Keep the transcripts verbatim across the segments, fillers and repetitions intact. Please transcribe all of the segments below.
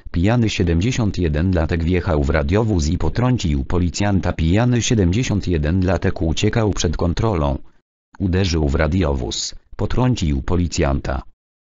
Pijany siedemdziesięcijedynlatek wjechał w radiowóz i potrącił policjanta. Pijany siedemdziesięcijedynlatek uciekał przed kontrolą. Uderzył w radiowóz, potrącił policjanta.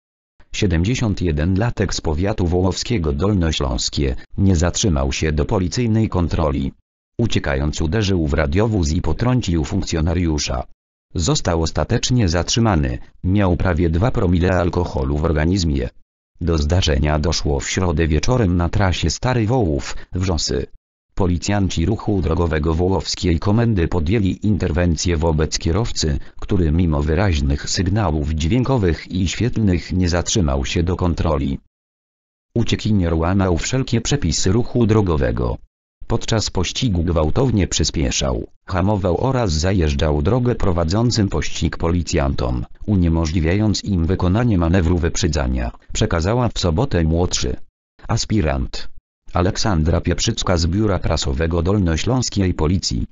siedemdziesięcijedynlatek z powiatu wołowskiego dolnośląskie nie zatrzymał się do policyjnej kontroli. Uciekając uderzył w radiowóz i potrącił funkcjonariusza. Został ostatecznie zatrzymany, miał prawie dwa promile alkoholu w organizmie. Do zdarzenia doszło w środę wieczorem na trasie Stary Wołów, Wrzosy. Policjanci ruchu drogowego Wołowskiej Komendy podjęli interwencję wobec kierowcy, który mimo wyraźnych sygnałów dźwiękowych i świetlnych nie zatrzymał się do kontroli. Uciekinier łamał wszelkie przepisy ruchu drogowego. Podczas pościgu gwałtownie przyspieszał, hamował oraz zajeżdżał drogę prowadzącym pościg policjantom, uniemożliwiając im wykonanie manewru wyprzedzania, przekazała w sobotę młodszy aspirant Aleksandra Pieprzycka z biura prasowego dolnośląskiej policji.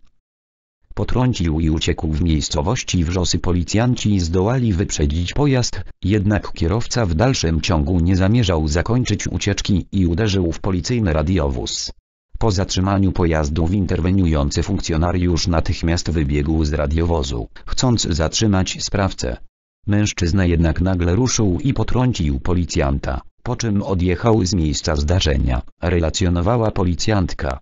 Potrącił i uciekł w miejscowości Wrzosy. Policjanci zdołali wyprzedzić pojazd, jednak kierowca w dalszym ciągu nie zamierzał zakończyć ucieczki i uderzył w policyjny radiowóz. Po zatrzymaniu pojazdu interweniujący funkcjonariusz natychmiast wybiegł z radiowozu, chcąc zatrzymać sprawcę. Mężczyzna jednak nagle ruszył i potrącił policjanta, po czym odjechał z miejsca zdarzenia, relacjonowała policjantka.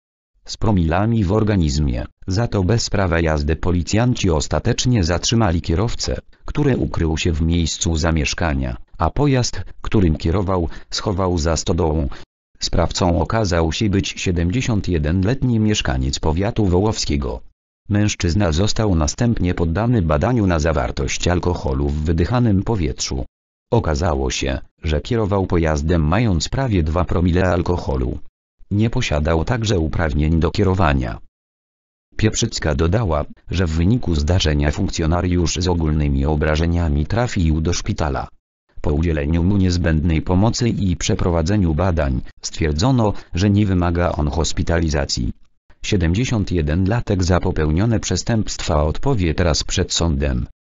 Z promilami w organizmie, za to bez prawa jazdy policjanci ostatecznie zatrzymali kierowcę, który ukrył się w miejscu zamieszkania, a pojazd, którym kierował, schował za stodołą. Sprawcą okazał się być siedemdziesięcijedynletni mieszkaniec powiatu wołowskiego. Mężczyzna został następnie poddany badaniu na zawartość alkoholu w wydychanym powietrzu. Okazało się, że kierował pojazdem mając prawie dwa promile alkoholu. Nie posiadał także uprawnień do kierowania. Pieprzycka dodała, że w wyniku zdarzenia funkcjonariusz z ogólnymi obrażeniami trafił do szpitala. Po udzieleniu mu niezbędnej pomocy i przeprowadzeniu badań, stwierdzono, że nie wymaga on hospitalizacji. siedemdziesięcijedynlatek za popełnione przestępstwa odpowie teraz przed sądem.